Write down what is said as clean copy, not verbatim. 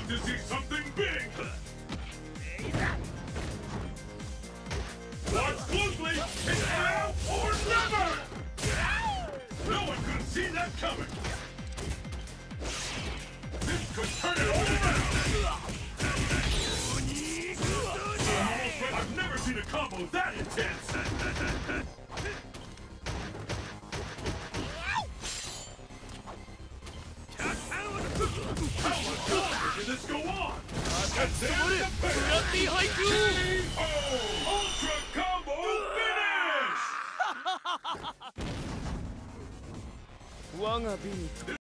about to see something big! Watch closely! It's now or never! No one could have seen that coming! This could turn it all around! I've never seen a combo that intense! How much longer can this go on? And there's the finish! KO! Ultra Combo Finish! 我が美に